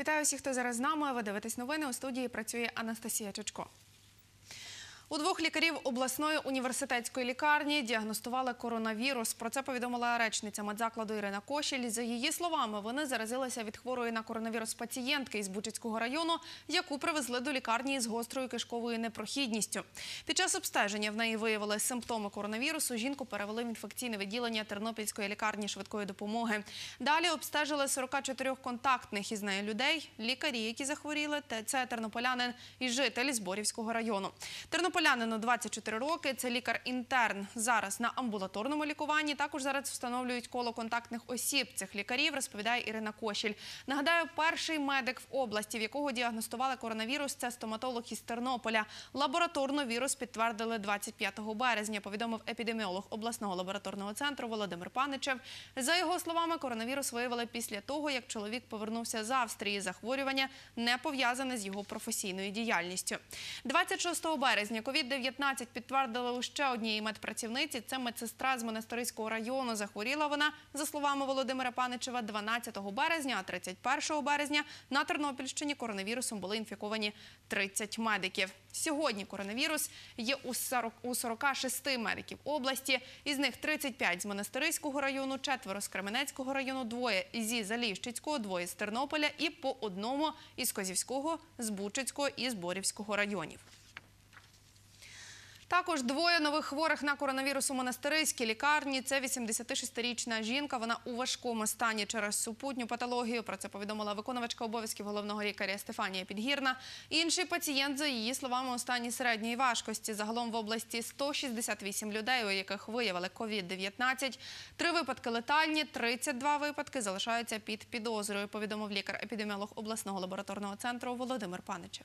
Вітаю всіх, хто зараз з нами. Ви дивитесь новини. У студії працює Анастасія Чечко. У двох лікарів обласної університетської лікарні діагностували коронавірус. Про це повідомила речниця медзакладу Ірина Кошель. За її словами, вони заразилися від хворої на коронавірус пацієнтки із Бучацького району, яку привезли до лікарні із гострою кишковою непрохідністю. Під час обстеження в неї виявили симптоми коронавірусу. Жінку перевели в інфекційне відділення Тернопільської лікарні швидкої допомоги. Далі обстежили 44 контактних із нею людей. Лікарі, які захворіли, це тернополянин і житель Зборівського району. Тернополянину 24 роки, це лікар-інтерн. Зараз на амбулаторному лікуванні. Також зараз встановлюють коло контактних осіб цих лікарів, розповідає Ірина Кошель. Нагадаю, перший медик в області, в якого діагностували коронавірус, це стоматолог із Тернополя. Лабораторно вірус підтвердили 25 березня, повідомив епідеміолог обласного лабораторного центру Володимир Паничев. За його словами, коронавірус виявили після того, як чоловік повернувся з Австрії. Захворювання не пов'язане з його професійною діяльністю. 26 березня COVID-19 підтвердили у ще одній медпрацівниці. Це медсестра з Монастириського району. Захворіла вона, за словами Володимира Паничева, 12 березня, а 31 березня на Тернопільщині коронавірусом були інфіковані 30 медиків. Сьогодні коронавірус є у 46 медиків області. Із них 35 з Монастириського району, 4 з Кременецького району, 2 зі Заліщицького, 2 з Тернополя і по одному із Козівського, з Бучацького і Зборівського районів. Також 2 нових хворих на коронавірус у Монастириській лікарні. Це 86-річна жінка. Вона у важкому стані через супутню патологію. Про це повідомила виконувачка обов'язків головного лікаря Стефанія Підгірна. Інший пацієнт, за її словами, у стані середньої важкості. Загалом в області 168 людей, у яких виявили COVID-19. 3 випадки летальні, 32 випадки залишаються під підозрою, повідомив лікар-епідеміолог обласного лабораторного центру Володимир Паничев.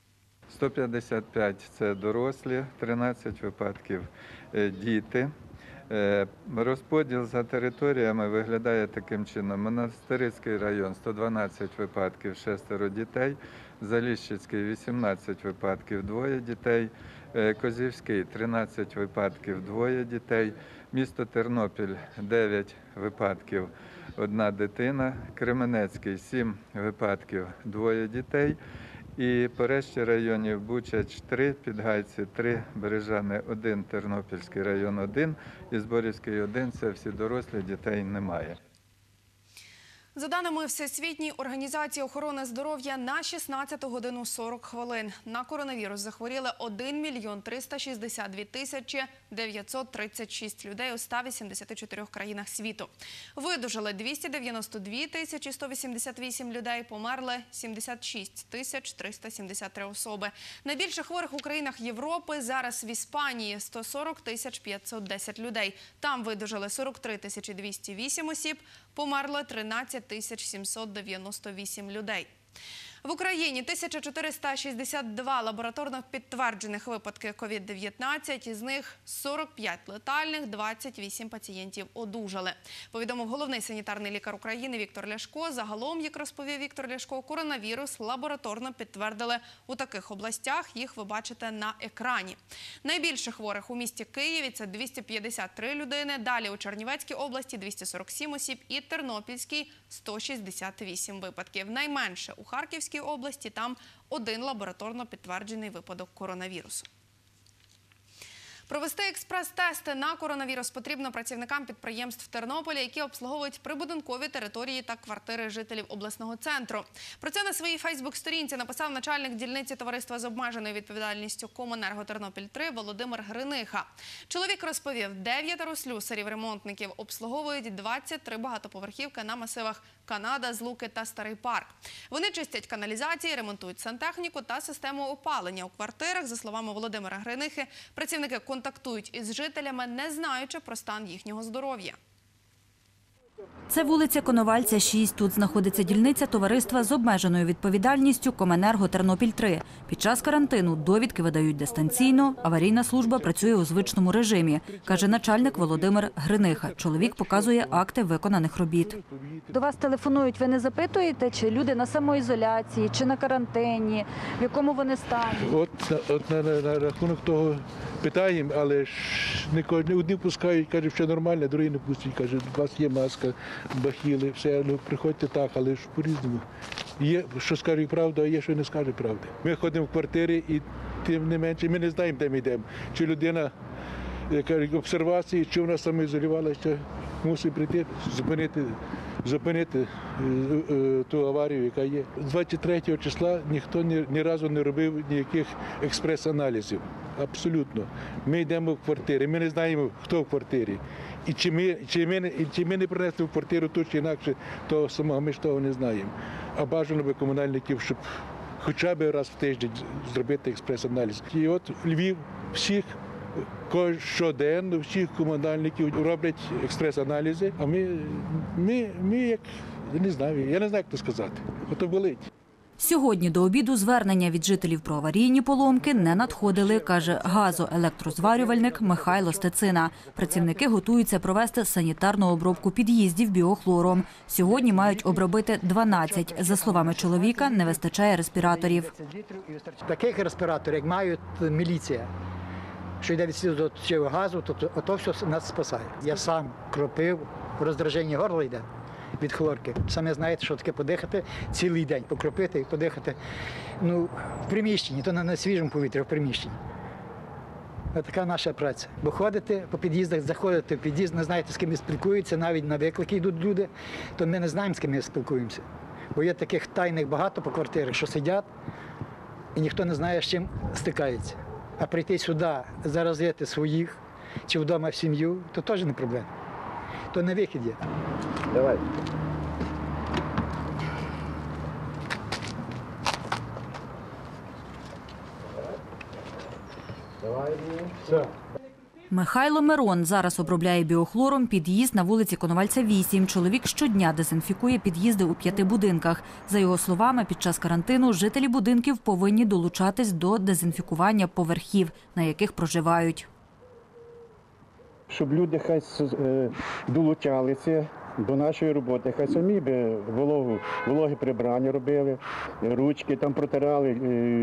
155 – це дорослі, 13 випадків – діти. Розподіл за територіями виглядає таким чином. Монастириський район – 112 випадків, 6 дітей. Заліщицький – 18 випадків, 2 дітей. Козівський – 13 випадків, 2 дітей. Місто Тернопіль – 9 випадків, 1 дитина. Кременецький – 7 випадків, 2 дітей. І по решті районів Бучач – 3, Підгайці – 3, Бережани – 1, Тернопільський район – 1 і Зборівський – 1. Це всі дорослі, дітей немає. За даними Всесвітньої організації охорони здоров'я, на 16 годину 40 хвилин на коронавірус захворіли 1 мільйон 362 тисячі 936 людей у 184 країнах світу. Видужали 292 тисячі 188 людей, померли 76 тисяч 373 особи. Найбільше хворих у країнах Європи зараз в Іспанії – 140 тисяч 510 людей. Там видужали 43 тисячі 208 осіб, померли 13 тисяч 798 людей. В Україні 1462 лабораторно підтверджених випадки COVID-19, із них 45 летальних, 28 пацієнтів одужали. Повідомив головний санітарний лікар України Віктор Ляшко. Загалом, як розповів Віктор Ляшко, коронавірус лабораторно підтвердили у таких областях. Їх ви бачите на екрані. Найбільше хворих у місті Києві – це 253 людини. Далі у Чернівецькій області – 247 осіб і Тернопільській – 168 випадків. Найменше у Харківській області, там 1 лабораторно підтверджений випадок коронавірусу. Провести експрес-тести на коронавірус потрібно працівникам підприємств Тернополя, які обслуговують прибудинкові території та квартири жителів обласного центру. Про це на своїй фейсбук-сторінці написав начальник дільниці товариства з обмеженою відповідальністю «Коменерго Тернопіль-3» Володимир Гриниха. Чоловік розповів, 9 слюсарів-ремонтників обслуговують 23 багатоповерхівки на масивах Канада, Злуки та Старий Парк. Вони чистять каналізації, ремонтують сантехніку та систему опалення у квартирах. За словами Володимира Гринихи, працівники контактують із жителями, не знаючи про стан їхнього здоров'я. Це вулиця Коновальця, 6. Тут знаходиться дільниця товариства з обмеженою відповідальністю «Коменерго Тернопіль-3». Під час карантину довідки видають дистанційно, аварійна служба працює у звичному режимі, каже начальник Володимир Гриниха. Чоловік показує акти виконаних робіт. До вас телефонують, ви не запитуєте, чи люди на самоізоляції, чи на карантині, в якому вони стані? От на рахунок того питаємо, але ж не одні пускають, кажуть, що нормально, другі не пустять, кажуть, у вас є маска, бахіли, все, ну приходьте так, але ж по-різному. Є, що скаже правду, а є, що не скаже правди. Ми ходимо в квартирі і тим не менше, ми не знаємо, де ми йдемо. Чи людина, яка обсервації, чи вона самоізолювалася, мусить прийти, зупинити ту аварію, яка є. 23 числа ніхто ні разу не робив ніяких експрес-аналізів. Абсолютно. Ми йдемо в квартири, ми не знаємо, хто в квартирі. І чи ми не принесли в квартиру ту чи інакше того самого, ми ж того не знаємо. А бажано би комунальників, щоб хоча б раз в тиждень зробити експрес-аналіз. І от Львів всіх щоденно, всіх комунальників роблять експрес-аналізи, а ми як, не знаю, я не знаю, як то сказати. Ото болить. Сьогодні до обіду звернення від жителів про аварійні поломки не надходили, каже газоелектрозварювальник Михайло Стецина. Працівники готуються провести санітарну обробку під'їздів біохлором. Сьогодні мають обробити 12. За словами чоловіка, не вистачає респіраторів. Таких респіраторів, як мають міліція, що йде від сліду до цього газу, то все нас спасає. Я сам кропив, роздраження горла йде від хлорки. Самі знаєте, що таке подихати цілий день, покропити і подихати в приміщенні, то не на свіжому повітрі, а в приміщенні. Ось така наша праця. Бо ходите по під'їздах, заходите в під'їзд, не знаєте, з ким спілкуються, навіть на виклики йдуть люди, то ми не знаємо, з ким ми спілкуємося. Бо є таких тайних багато по квартирах, що сидять, і ніхто не знає, з чим стикається. А прийти сюди, заразити своїх, чи вдома в сім'ю, то теж не проблема. То не вихід є. Давай. Все. Михайло Мирон зараз обробляє біохлором під'їзд на вулиці Коновальця, 8. Чоловік щодня дезінфікує під'їзди у 5 будинках. За його словами, під час карантину жителі будинків повинні долучатись до дезінфікування поверхів, на яких проживають. Щоб люди хай долучалися до нашої роботи, хай самі би вологе прибирання робили, ручки там протирали,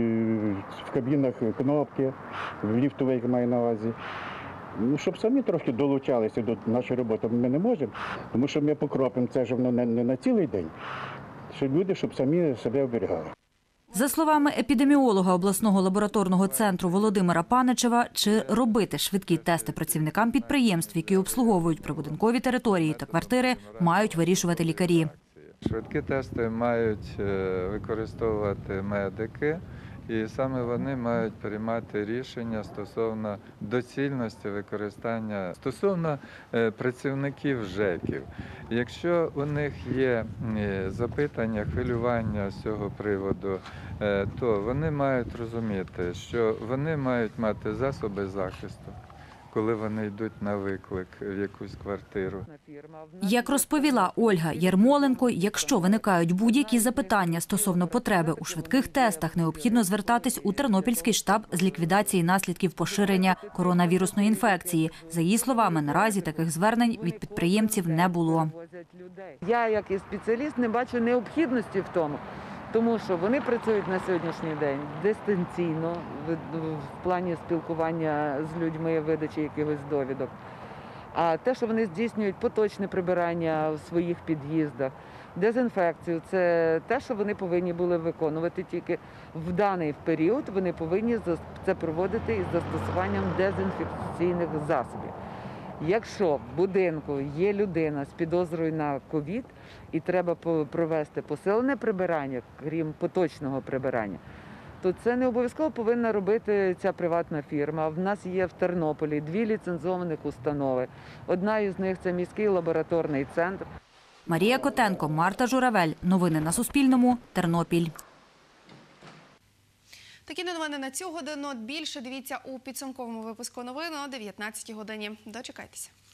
в кабінах кнопки, в ліфтових маю на увазі. Щоб самі трошки долучалися до нашої роботи. Ми не можемо, тому що ми покропимо це ж воно не на цілий день, щоб люди самі себе оберігали. За словами епідеміолога обласного лабораторного центру Володимира Паничева, чи робити швидкі тести працівникам підприємств, які обслуговують прибудинкові території та квартири, мають вирішувати лікарі. Швидкі тести мають використовувати медики, і саме вони мають приймати рішення стосовно доцільності використання, стосовно працівників ЖЕКів. Якщо у них є запитання, хвилювання з цього приводу, то вони мають розуміти, що вони мають мати засоби захисту, коли вони йдуть на виклик в якусь квартиру. Як розповіла Ольга Єрмоленко, якщо виникають будь-які запитання стосовно потреби у швидких тестах, необхідно звертатись у Тернопільський штаб з ліквідації наслідків поширення коронавірусної інфекції. За її словами, наразі таких звернень від підприємців не було. Я, як і спеціаліст, не бачу необхідності в тому, тому що вони працюють на сьогоднішній день дистанційно в плані спілкування з людьми, видачі якихось довідок. А те, що вони здійснюють поточне прибирання в своїх під'їздах, дезінфекцію – це те, що вони повинні були виконувати, тільки в даний період вони повинні це проводити із застосуванням дезінфекційних засобів. Якщо в будинку є людина з підозрою на ковід і треба провести посилене прибирання, крім поточного прибирання, то це не обов'язково повинна робити ця приватна фірма. В нас є в Тернополі 2 ліцензованих установи. Одна із них – це міський лабораторний центр. Марія Котенко, Марта Журавель. Новини на Суспільному. Тернопіль. Такі новини на цю годину. Більше дивіться у підсумковому випуску новин о 19 годині. Дочекайтеся.